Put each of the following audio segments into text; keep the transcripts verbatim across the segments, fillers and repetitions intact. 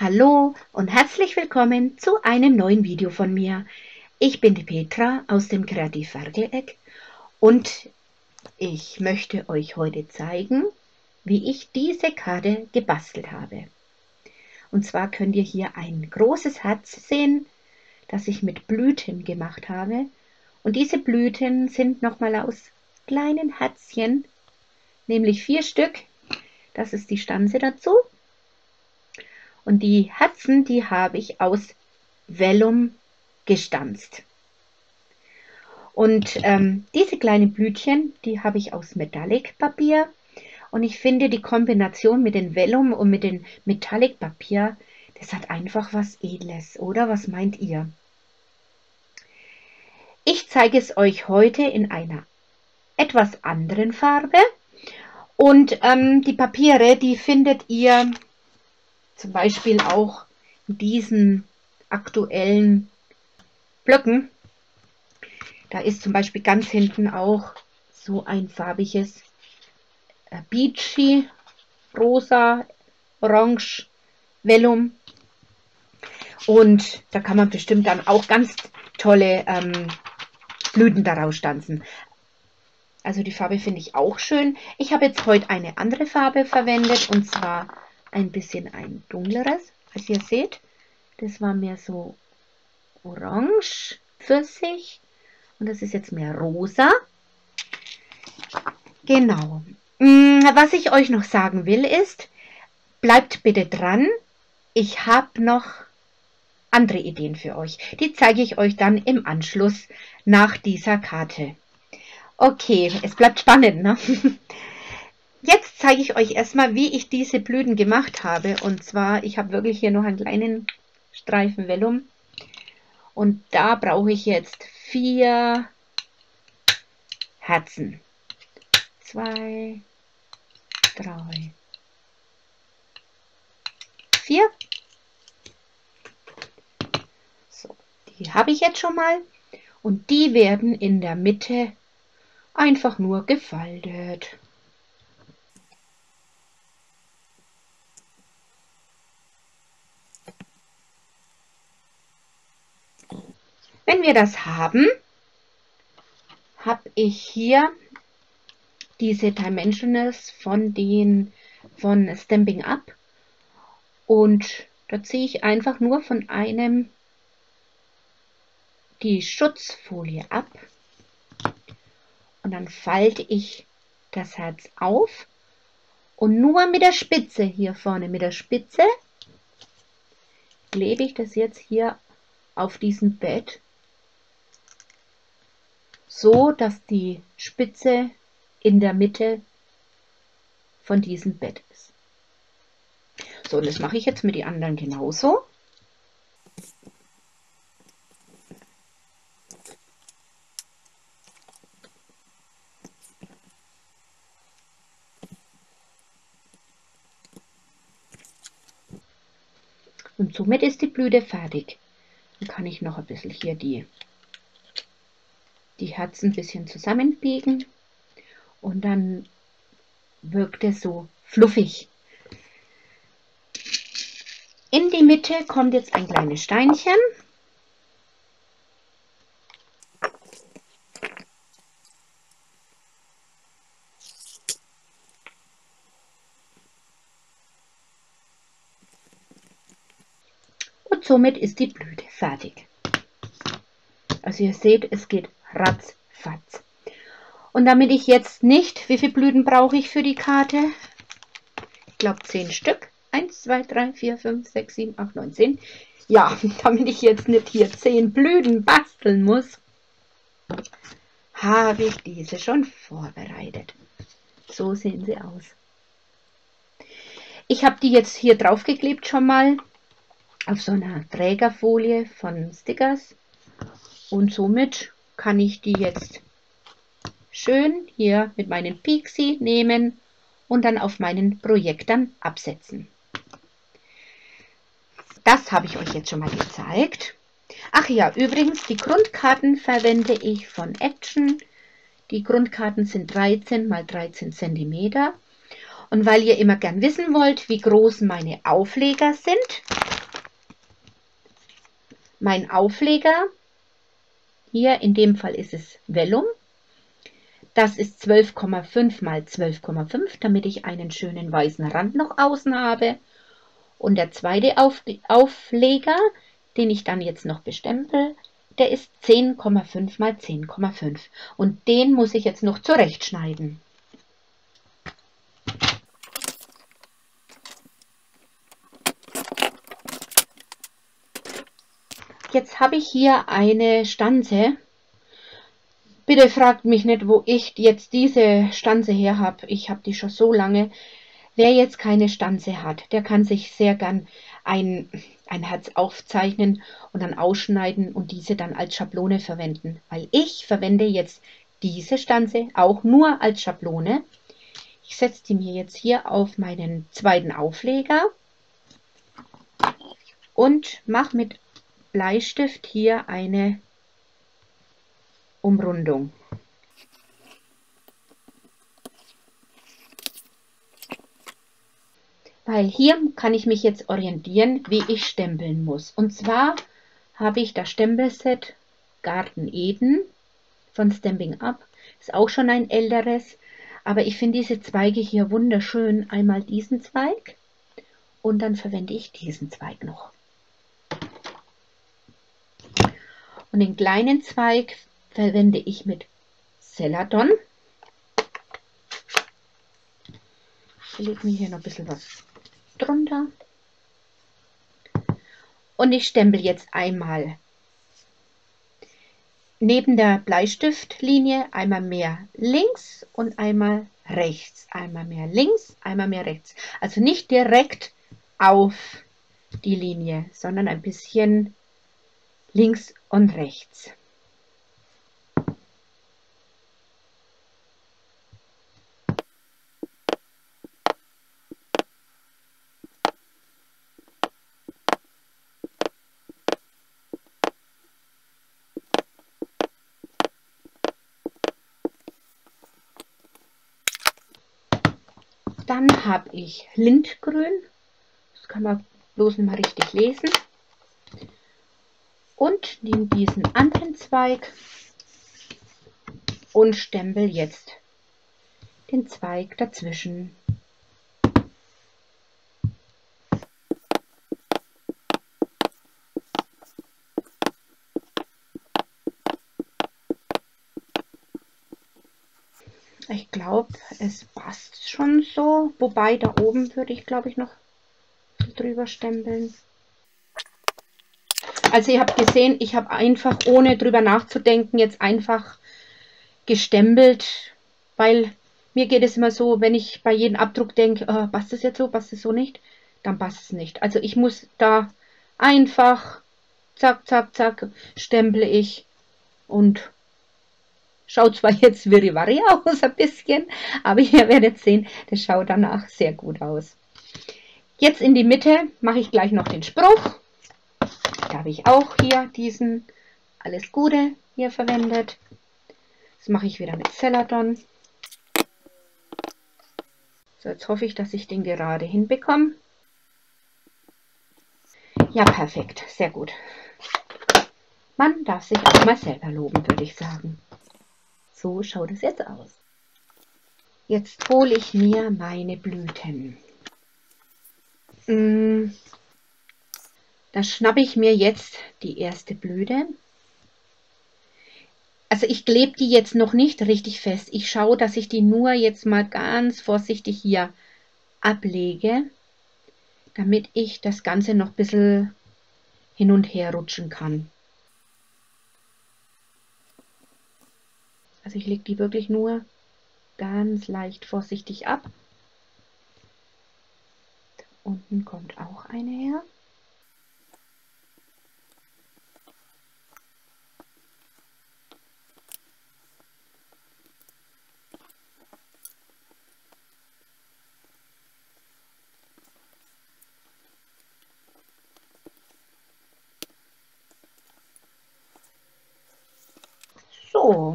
Hallo und herzlich willkommen zu einem neuen Video von mir. Ich bin die Petra aus dem Kreativ-Werkeleck und ich möchte euch heute zeigen, wie ich diese Karte gebastelt habe. Und zwar könnt ihr hier ein großes Herz sehen, das ich mit Blüten gemacht habe. Und diese Blüten sind nochmal aus kleinen Herzchen, nämlich vier Stück. Das ist die Stanze dazu. Und die Herzen, die habe ich aus Vellum gestanzt. Und ähm, diese kleinen Blütchen, die habe ich aus Metallic Papier. Und ich finde die Kombination mit dem Vellum und mit dem Metallic Papier, das hat einfach was Edles, oder? Was meint ihr? Ich zeige es euch heute in einer etwas anderen Farbe. Und ähm, die Papiere, die findet ihr zum Beispiel auch in diesen aktuellen Blöcken. Da ist zum Beispiel ganz hinten auch so ein farbiges äh, Beachy, rosa, orange, Vellum. Und da kann man bestimmt dann auch ganz tolle ähm, Blüten daraus stanzen. Also die Farbe finde ich auch schön. Ich habe jetzt heute eine andere Farbe verwendet und zwar ein bisschen ein dunkleres, als ihr seht. Das war mehr so orange, Pfirsich und das ist jetzt mehr rosa. Genau. Was ich euch noch sagen will ist, bleibt bitte dran. Ich habe noch andere Ideen für euch. Die zeige ich euch dann im Anschluss nach dieser Karte. Okay, es bleibt spannend, ne? Jetzt zeige ich euch erstmal, wie ich diese Blüten gemacht habe. Und zwar, ich habe wirklich hier noch einen kleinen Streifen Vellum. Und da brauche ich jetzt vier Herzen. Zwei, drei, vier. So, die habe ich jetzt schon mal. Und die werden in der Mitte einfach nur gefaltet. Wenn wir das haben, habe ich hier diese Dimensionals von den von Stampin' Up und da ziehe ich einfach nur von einem die Schutzfolie ab und dann falte ich das Herz auf und nur mit der Spitze hier vorne, mit der Spitze klebe ich das jetzt hier auf diesem Bett, so dass die Spitze in der Mitte von diesem Bett ist. So, und das mache ich jetzt mit den anderen genauso. Und somit ist die Blüte fertig. Dann kann ich noch ein bisschen hier die, die Herzen ein bisschen zusammenbiegen und dann wirkt es so fluffig. In die Mitte kommt jetzt ein kleines Steinchen. Und somit ist die Blüte fertig. Also ihr seht, es geht ratzfatz. Und damit ich jetzt nicht, wie viele Blüten brauche ich für die Karte? Ich glaube zehn Stück. eins, zwei, drei, vier, fünf, sechs, sieben, acht, neun, zehn. Ja, damit ich jetzt nicht hier zehn Blüten basteln muss, habe ich diese schon vorbereitet. So sehen sie aus. Ich habe die jetzt hier drauf geklebt schon mal auf so einer Trägerfolie von Stickers. Und somit kann ich die jetzt schön hier mit meinem Pixie nehmen und dann auf meinen Projektern absetzen. Das habe ich euch jetzt schon mal gezeigt. Ach ja, übrigens, die Grundkarten verwende ich von Action. Die Grundkarten sind dreizehn mal dreizehn Zentimeter. Und weil ihr immer gern wissen wollt, wie groß meine Aufleger sind, mein Aufleger. Hier in dem Fall ist es Vellum. Das ist zwölf Komma fünf mal zwölf Komma fünf, damit ich einen schönen weißen Rand noch außen habe. Und der zweite Auf Aufleger, den ich dann jetzt noch bestempel, der ist zehn Komma fünf mal zehn Komma fünf. Und den muss ich jetzt noch zurechtschneiden. Jetzt habe ich hier eine Stanze. Bitte fragt mich nicht, wo ich jetzt diese Stanze her habe. Ich habe die schon so lange. Wer jetzt keine Stanze hat, der kann sich sehr gern ein, ein Herz aufzeichnen und dann ausschneiden und diese dann als Schablone verwenden. Weil ich verwende jetzt diese Stanze auch nur als Schablone. Ich setze die mir jetzt hier auf meinen zweiten Aufleger und mache mit Bleistift hier eine Umrundung. Weil hier kann ich mich jetzt orientieren, wie ich stempeln muss. Und zwar habe ich das Stempelset Garten Eden von Stampin' Up. Ist auch schon ein älteres, aber ich finde diese Zweige hier wunderschön. Einmal diesen Zweig und dann verwende ich diesen Zweig noch. Und den kleinen Zweig verwende ich mit Celadon. Ich lege mir hier noch ein bisschen was drunter. Und ich stempel jetzt einmal neben der Bleistiftlinie einmal mehr links und einmal rechts. Einmal mehr links, einmal mehr rechts. Also nicht direkt auf die Linie, sondern ein bisschen links und rechts. Dann habe ich Lindgrün, das kann man bloß nicht mal richtig lesen. Und nehme diesen anderen Zweig und stempel jetzt den Zweig dazwischen. Ich glaube, es passt schon so, wobei da oben würde ich, glaube ich, noch drüber stempeln. Also ihr habt gesehen, ich habe einfach, ohne drüber nachzudenken, jetzt einfach gestempelt, weil mir geht es immer so, wenn ich bei jedem Abdruck denke, oh, passt das jetzt so, passt das so nicht, dann passt es nicht. Also ich muss da einfach, zack, zack, zack, stemple ich und schaut zwar jetzt wirriwarri aus ein bisschen, aber ihr werdet sehen, das schaut danach sehr gut aus. Jetzt in die Mitte mache ich gleich noch den Spruch. Da habe ich auch hier diesen Alles Gute hier verwendet. Das mache ich wieder mit Celadon. So, jetzt hoffe ich, dass ich den gerade hinbekomme. Ja, perfekt, sehr gut. Man darf sich auch mal selber loben, würde ich sagen. So schaut es jetzt aus. Jetzt hole ich mir meine Blüten. Da schnappe ich mir jetzt die erste Blüte. Also ich klebe die jetzt noch nicht richtig fest. Ich schaue, dass ich die nur jetzt mal ganz vorsichtig hier ablege, damit ich das Ganze noch ein bisschen hin und her rutschen kann. Also ich lege die wirklich nur ganz leicht vorsichtig ab. Da unten kommt auch eine her. So.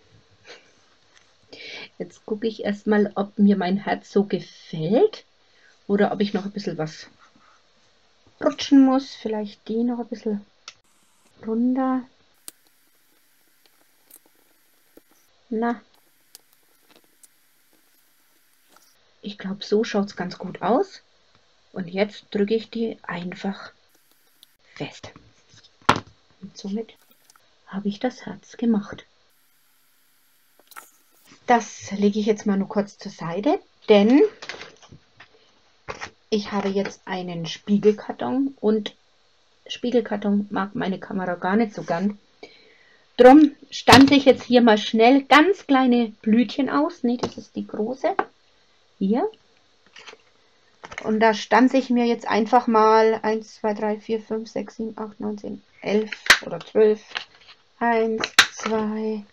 Jetzt gucke ich erstmal, ob mir mein Herz so gefällt oder ob ich noch ein bisschen was rutschen muss. Vielleicht die noch ein bisschen runter. Na, ich glaube, so schaut es ganz gut aus. Und jetzt drücke ich die einfach fest. Und somit habe ich das Herz gemacht. Das lege ich jetzt mal nur kurz zur Seite, denn ich habe jetzt einen Spiegelkarton und Spiegelkarton mag meine Kamera gar nicht so gern. Drum stanze ich jetzt hier mal schnell ganz kleine Blütchen aus. Ne, das ist die große. Hier. Und da stanze ich mir jetzt einfach mal eins, zwei, drei, vier, fünf, sechs, sieben, acht, neun, zehn, elf oder zwölf. eins, zwei.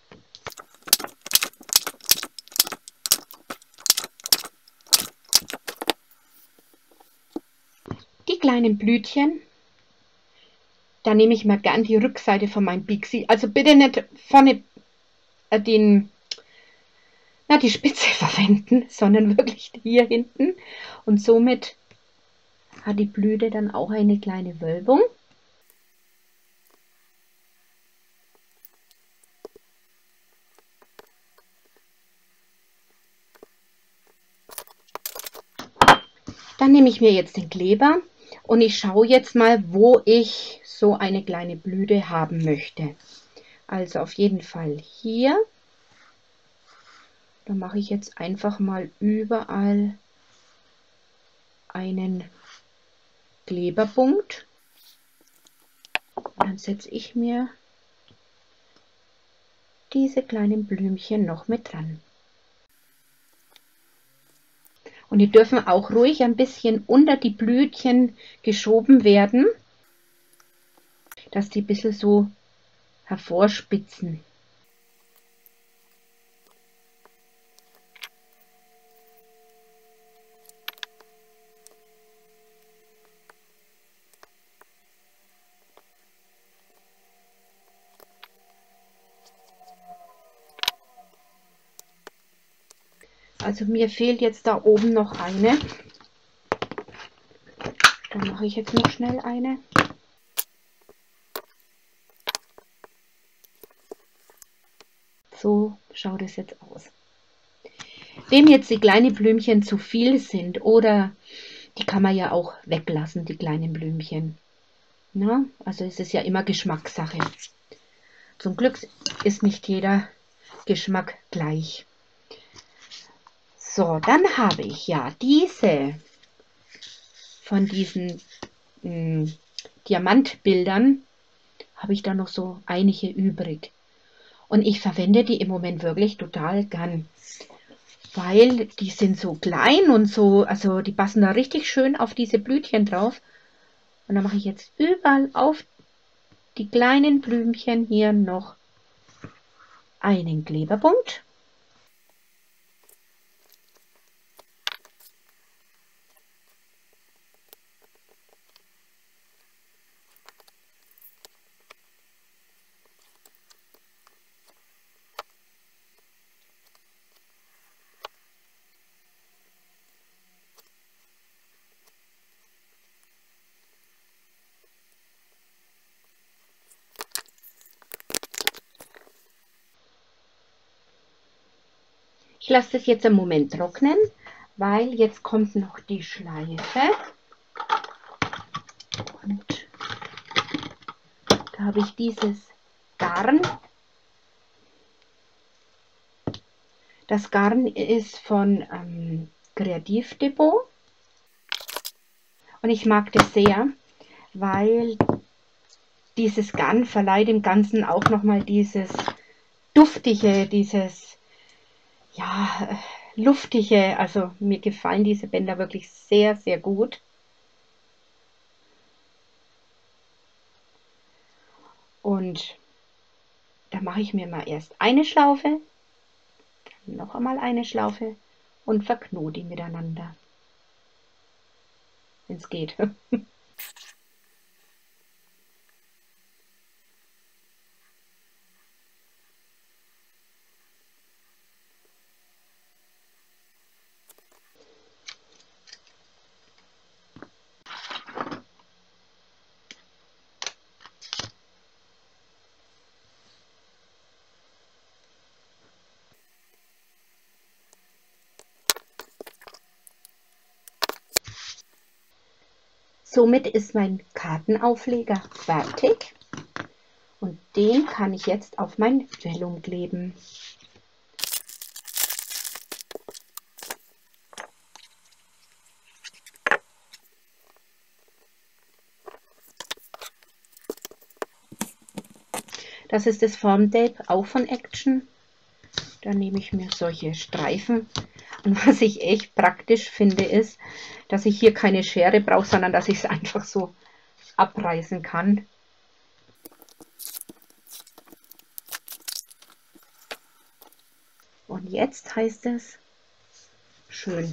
Die kleinen Blütchen. Da nehme ich mal gern die Rückseite von meinem Bixi. Also bitte nicht vorne äh, den, na, die Spitze verwenden, sondern wirklich hier hinten. Und somit hat die Blüte dann auch eine kleine Wölbung. Dann nehme ich mir jetzt den Kleber und ich schaue jetzt mal, wo ich so eine kleine Blüte haben möchte. Also auf jeden Fall hier. Da mache ich jetzt einfach mal überall einen Kleberpunkt. Und dann setze ich mir diese kleinen Blümchen noch mit dran. Und die dürfen auch ruhig ein bisschen unter die Blütchen geschoben werden, dass die ein bisschen so hervorspitzen. Also mir fehlt jetzt da oben noch eine. Dann mache ich jetzt noch schnell eine. So schaut es jetzt aus. Wem jetzt die kleinen Blümchen zu viel sind, oder die kann man ja auch weglassen, die kleinen Blümchen. Na, also es ist ja immer Geschmackssache. Zum Glück ist nicht jeder Geschmack gleich. So, dann habe ich ja diese von diesen mh, Diamantbildern, habe ich da noch so einige übrig. Und ich verwende die im Moment wirklich total gern, weil die sind so klein und so, also die passen da richtig schön auf diese Blütchen drauf. Und dann mache ich jetzt überall auf die kleinen Blümchen hier noch einen Kleberpunkt. Ich lasse das jetzt einen Moment trocknen, weil jetzt kommt noch die Schleife. Und da habe ich dieses Garn. Das Garn ist von ähm, Kreativdepot. Und ich mag das sehr, weil dieses Garn verleiht dem Ganzen auch nochmal dieses duftige, dieses ja, luftige. Also mir gefallen diese Bänder wirklich sehr, sehr gut. Und da mache ich mir mal erst eine Schlaufe, dann noch einmal eine Schlaufe und verknote die miteinander, wenn es geht. Somit ist mein Kartenaufleger fertig und den kann ich jetzt auf mein Vellum kleben. Das ist das Formtape, auch von Action. Da nehme ich mir solche Streifen. Und was ich echt praktisch finde, ist, dass ich hier keine Schere brauche, sondern dass ich es einfach so abreißen kann. Und jetzt heißt es schön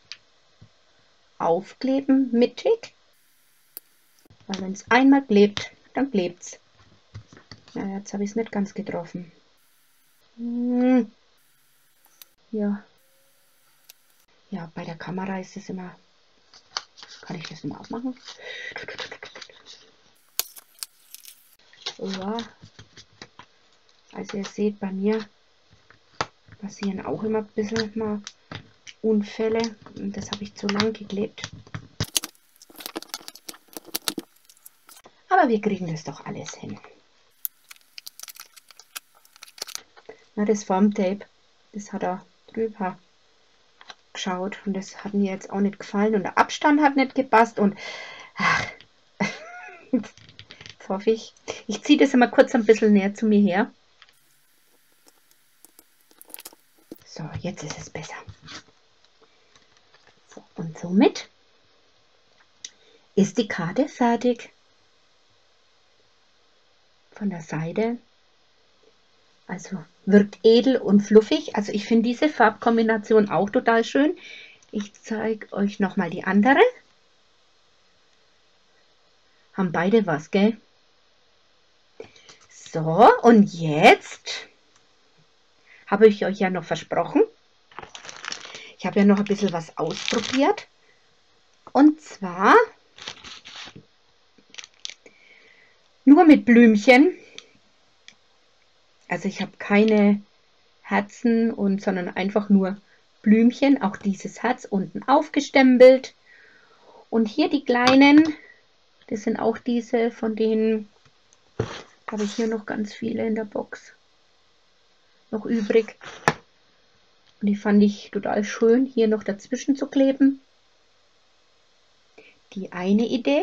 aufkleben, mittig. Weil wenn es einmal klebt, dann klebt es. Ja, jetzt habe ich es nicht ganz getroffen. Hm. Ja. Ja, bei der Kamera ist es immer... Kann ich das mal aufmachen? Ja. Also ihr seht, bei mir passieren auch immer ein bisschen mal Unfälle. Und das habe ich zu lang geklebt. Aber wir kriegen das doch alles hin. Na, das Formtape, das hat er drüber geschaut und das hat mir jetzt auch nicht gefallen und der Abstand hat nicht gepasst und ach, jetzt hoffe ich, ich ziehe das immer kurz ein bisschen näher zu mir her. So, jetzt ist es besser. So, und somit ist die Karte fertig. Von der Seite. Also wirkt edel und fluffig. Also ich finde diese Farbkombination auch total schön. Ich zeige euch nochmal die andere. Haben beide was, gell? So, und jetzt habe ich euch ja noch versprochen. Ich habe ja noch ein bisschen was ausprobiert. Und zwar nur mit Blümchen. Also ich habe keine Herzen, und, sondern einfach nur Blümchen. Auch dieses Herz unten aufgestempelt. Und hier die kleinen, das sind auch diese, von denen habe ich hier noch ganz viele in der Box noch übrig. Und die fand ich total schön, hier noch dazwischen zu kleben. Die eine Idee.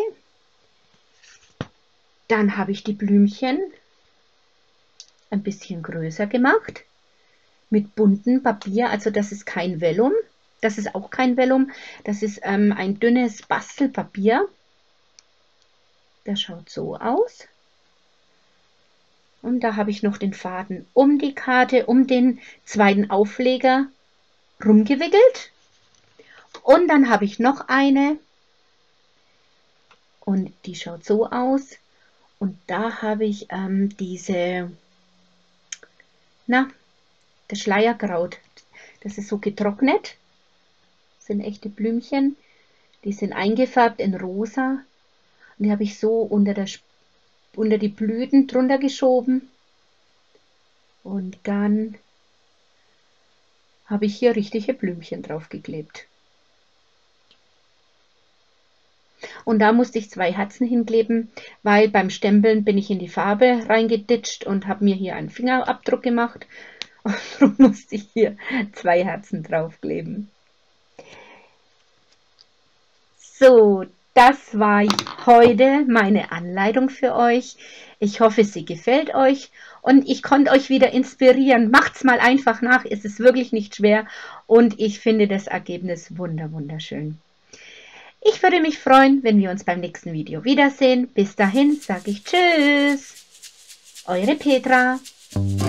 Dann habe ich die Blümchen ein bisschen größer gemacht. Mit buntem Papier, also das ist kein Vellum. Das ist auch kein Vellum. Das ist ähm, ein dünnes Bastelpapier. Das schaut so aus. Und da habe ich noch den Faden um die Karte, um den zweiten Aufleger rumgewickelt. Und dann habe ich noch eine. Und die schaut so aus. Und da habe ich ähm, diese, na, das Schleierkraut. Das ist so getrocknet. Das sind echte Blümchen. Die sind eingefärbt in rosa. Und die habe ich so unter, der, unter die Blüten drunter geschoben. Und dann habe ich hier richtige Blümchen drauf geklebt. Und da musste ich zwei Herzen hinkleben, weil beim Stempeln bin ich in die Farbe reingeditscht und habe mir hier einen Fingerabdruck gemacht. Und darum musste ich hier zwei Herzen draufkleben. So, das war heute meine Anleitung für euch. Ich hoffe, sie gefällt euch und ich konnte euch wieder inspirieren. Macht's mal einfach nach, es ist wirklich nicht schwer und ich finde das Ergebnis wunder wunderschön. Ich würde mich freuen, wenn wir uns beim nächsten Video wiedersehen. Bis dahin sage ich Tschüss. Eure Petra.